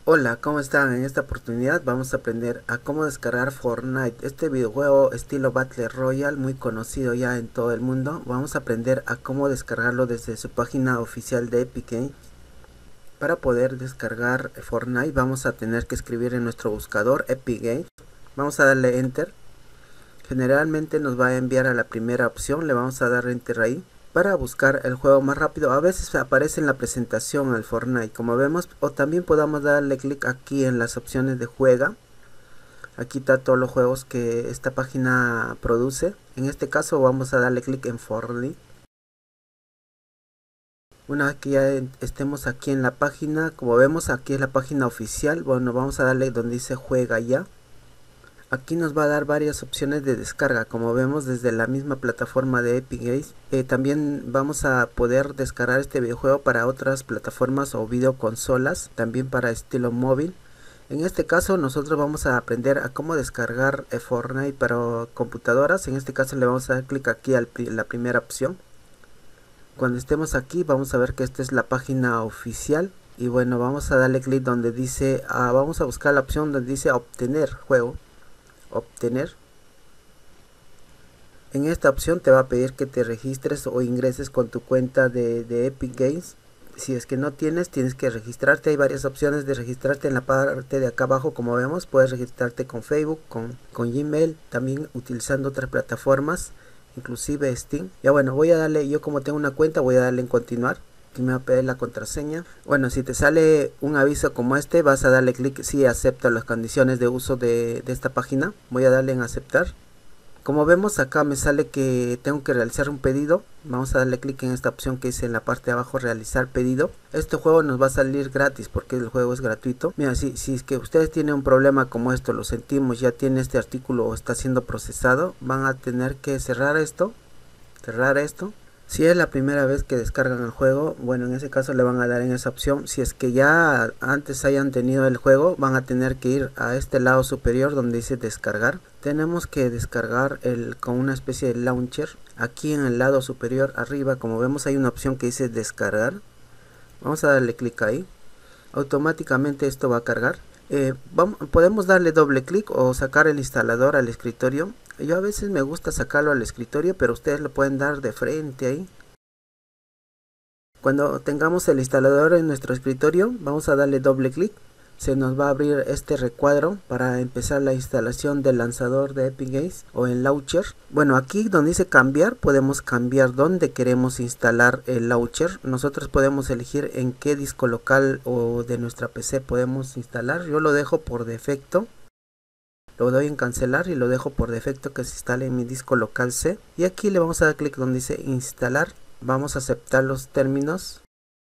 Hola, ¿cómo están? En esta oportunidad vamos a aprender a cómo descargar Fortnite, este videojuego estilo Battle Royale muy conocido ya en todo el mundo. Vamos a aprender a cómo descargarlo desde su página oficial de Epic Games. Para poder descargar Fortnite vamos a tener que escribir en nuestro buscador Epic Games. Vamos a darle Enter. Generalmente nos va a enviar a la primera opción, le vamos a dar Enter ahí. Para buscar el juego más rápido, a veces aparece en la presentación el Fortnite, como vemos, o también podamos darle clic aquí en las opciones de juega. Aquí está todos los juegos que esta página produce. En este caso vamos a darle clic en Fortnite. Una vez que ya estemos aquí en la página, como vemos aquí es la página oficial, bueno, vamos a darle donde dice juega ya. Aquí nos va a dar varias opciones de descarga, como vemos desde la misma plataforma de Epic Games. También vamos a poder descargar este videojuego para otras plataformas o videoconsolas, también para estilo móvil. En este caso nosotros vamos a aprender a cómo descargar Fortnite para computadoras. En este caso le vamos a dar clic aquí a la primera opción. Cuando estemos aquí vamos a ver que esta es la página oficial. Y bueno, vamos a darle clic donde dice, vamos a buscar la opción donde dice obtener juego. Obtener. En esta opción te va a pedir que te registres o ingreses con tu cuenta de Epic Games. Si es que no tienes que registrarte. Hay varias opciones de registrarte en la parte de acá abajo, como vemos. Puedes registrarte con Facebook, con Gmail, también utilizando otras plataformas, inclusive Steam. Ya bueno, voy a darle, yo como tengo una cuenta, voy a darle en continuar. Aquí me va a pedir la contraseña. Bueno, si te sale un aviso como este, vas a darle clic si acepta las condiciones de uso de esta página. Voy a darle en aceptar. Como vemos acá me sale que tengo que realizar un pedido. Vamos a darle clic en esta opción que dice en la parte de abajo realizar pedido. Este juego nos va a salir gratis porque el juego es gratuito. Mira, si es que ustedes tienen un problema como esto, lo sentimos, ya tiene este artículo o está siendo procesado, van a tener que cerrar esto. Si es la primera vez que descargan el juego, bueno, en ese caso le van a dar en esa opción. Si es que ya antes hayan tenido el juego, van a tener que ir a este lado superior donde dice descargar. Tenemos que descargar con una especie de launcher. Aquí en el lado superior arriba, como vemos, hay una opción que dice descargar. Vamos a darle clic ahí. Automáticamente esto va a cargar. Podemos darle doble clic o sacar el instalador al escritorio. Yo a veces me gusta sacarlo al escritorio, pero ustedes lo pueden dar de frente ahí. Cuando tengamos el instalador en nuestro escritorio, vamos a darle doble clic. Se nos va a abrir este recuadro para empezar la instalación del lanzador de Epic Games o el launcher. Bueno, aquí donde dice cambiar, podemos cambiar dónde queremos instalar el launcher. Nosotros podemos elegir en qué disco local o de nuestra PC podemos instalar. Yo lo dejo por defecto. Lo doy en cancelar y lo dejo por defecto que se instale en mi disco local C. Y aquí le vamos a dar clic donde dice instalar. Vamos a aceptar los términos.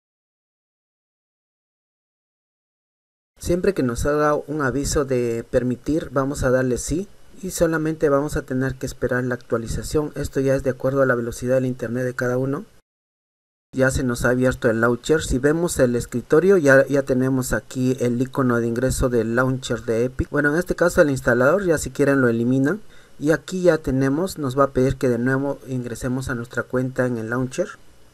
Siempre que nos haga un aviso de permitir, vamos a darle sí. Y solamente vamos a tener que esperar la actualización. Esto ya es de acuerdo a la velocidad del internet de cada uno. Ya se nos ha abierto el launcher. Si vemos el escritorio, ya tenemos aquí el icono de ingreso del launcher de Epic. Bueno, en este caso el instalador, ya si quieren lo eliminan. Y aquí ya tenemos, nos va a pedir que de nuevo ingresemos a nuestra cuenta en el launcher.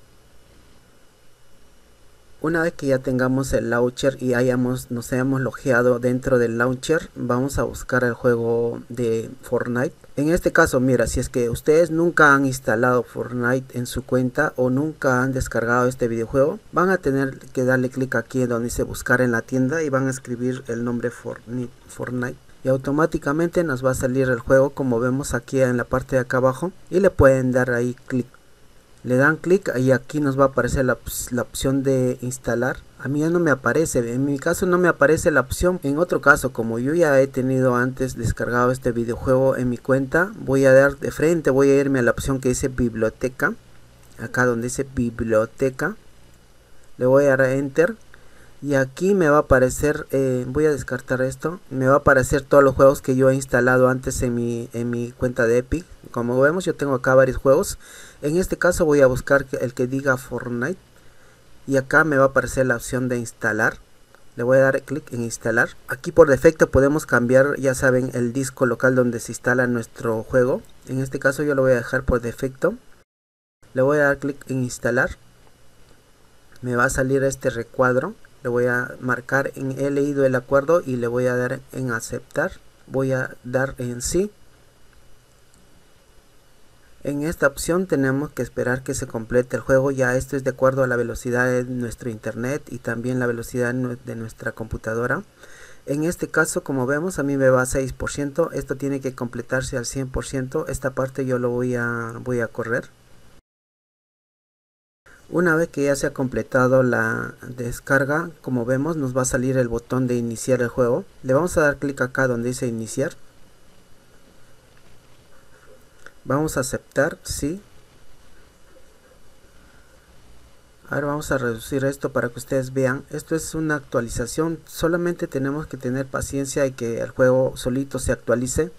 Una vez que ya tengamos el launcher y nos hayamos logueado dentro del launcher, vamos a buscar el juego de Fortnite. En este caso, mira, si es que ustedes nunca han instalado Fortnite en su cuenta o nunca han descargado este videojuego, van a tener que darle clic aquí donde dice buscar en la tienda y van a escribir el nombre Fortnite. Y automáticamente nos va a salir el juego, como vemos aquí en la parte de acá abajo, y le pueden dar ahí clic. Le dan clic y aquí nos va a aparecer la opción de instalar. A mí ya no me aparece, en mi caso no me aparece la opción. En otro caso, como yo ya he tenido antes descargado este videojuego en mi cuenta, voy a dar de frente, voy a irme a la opción que dice biblioteca. Acá donde dice biblioteca, le voy a dar a enter. Y aquí me va a aparecer, voy a descartar esto, me va a aparecer todos los juegos que yo he instalado antes en mi cuenta de Epic. Como vemos, yo tengo acá varios juegos. En este caso voy a buscar el que diga Fortnite. Y acá me va a aparecer la opción de instalar. Le voy a dar clic en instalar. Aquí por defecto podemos cambiar, ya saben, el disco local donde se instala nuestro juego. En este caso yo lo voy a dejar por defecto. Le voy a dar clic en instalar. Me va a salir este recuadro. le voy a marcar en he leído el acuerdo y le voy a dar en aceptar. Voy a dar en sí. En esta opción tenemos que esperar que se complete el juego. Ya esto es de acuerdo a la velocidad de nuestro internet y también la velocidad de nuestra computadora. En este caso, como vemos, a mí me va a 6%. Esto tiene que completarse al 100%. Esta parte yo lo voy a correr. Una vez que ya se ha completado la descarga, como vemos, nos va a salir el botón de iniciar el juego. Le vamos a dar clic acá donde dice iniciar. Vamos a aceptar, sí. Ahora vamos a reducir esto para que ustedes vean. Esto es una actualización. Solamente tenemos que tener paciencia y que el juego solito se actualice.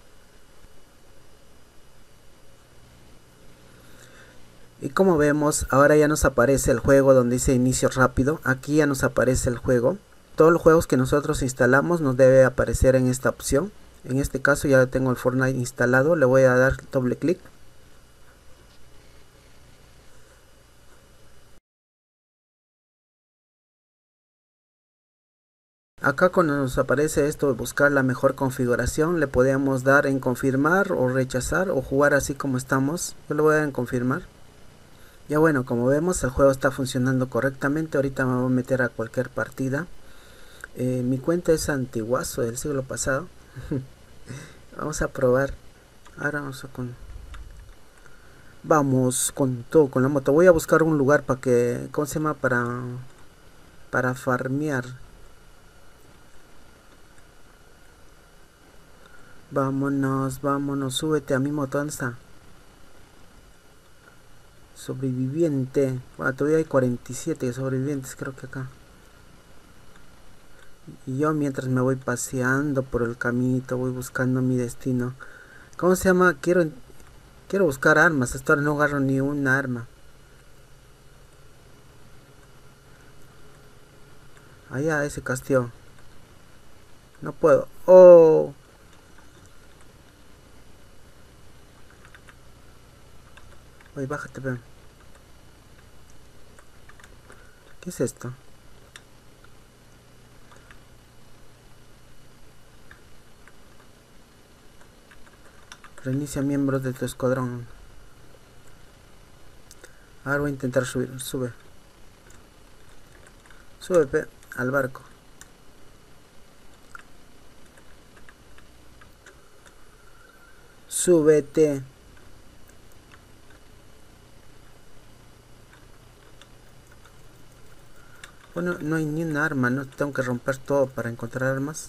Y como vemos, ahora ya nos aparece el juego donde dice inicio rápido. Aquí ya nos aparece el juego. Todos los juegos que nosotros instalamos nos debe aparecer en esta opción. En este caso ya tengo el Fortnite instalado. Le voy a dar doble clic. Acá cuando nos aparece esto de buscar la mejor configuración, le podemos dar en confirmar o rechazar o jugar así como estamos. Yo le voy a dar en confirmar. Ya bueno, como vemos el juego está funcionando correctamente. Ahorita me voy a meter a cualquier partida. Mi cuenta es antiguazo del siglo pasado. Vamos a probar. Ahora vamos con todo, con la moto. Voy a buscar un lugar para que, ¿cómo se llama? Para farmear. Vámonos, vámonos, súbete a mi moto. ¿Dónde está? Sobreviviente. Bueno, todavía hay 47 sobrevivientes, creo que acá. Y yo mientras me voy paseando por el caminito, voy buscando mi destino. ¿Cómo se llama? Quiero buscar armas. Hasta ahora no agarro ni una arma. Allá, ese castillo. No puedo. Oh. Oye, bájate, ven. ¿Qué es esto? Reinicia miembros de tu escuadrón. Ahora voy a intentar subir. Sube. Sube al barco. Súbete. Bueno, no hay ni un arma, no tengo que romper todo para encontrar armas.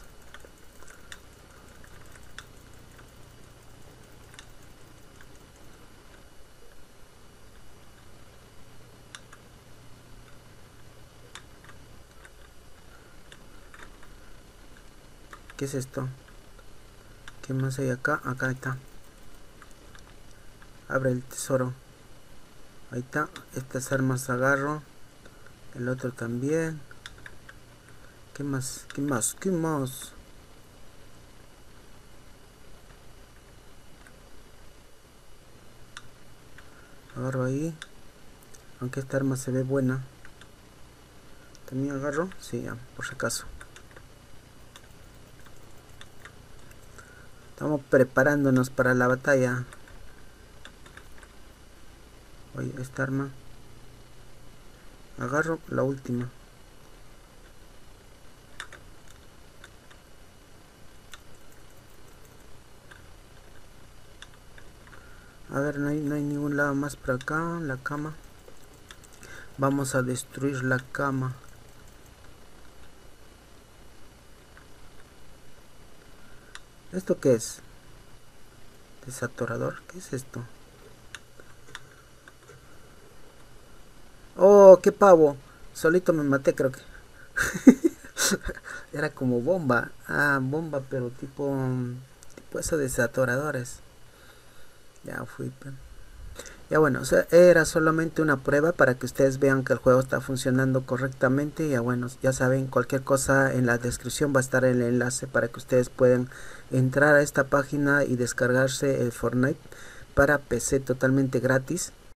¿Qué es esto? ¿Qué más hay acá? Acá está. Abre el tesoro. Ahí está. Estas armas agarro. El otro también. ¿Qué más? ¿Qué más? ¿Qué más? Agarro ahí. Aunque esta arma se ve buena. ¿También agarro? Sí, ya, por si acaso. Estamos preparándonos para la batalla. Oye, esta arma. Agarro la última. A ver, no hay ningún lado más por acá. La cama. Vamos a destruir la cama. ¿Esto qué es? Desatorador. ¿Qué es esto? Oh, qué pavo. Solito me maté, creo que. Era como bomba. Ah, bomba, pero tipo esos desatoradores. Ya fui. Ya bueno, o sea, era solamente una prueba para que ustedes vean que el juego está funcionando correctamente. Ya bueno, ya saben, cualquier cosa en la descripción va a estar el enlace para que ustedes puedan entrar a esta página y descargarse el Fortnite para PC totalmente gratis.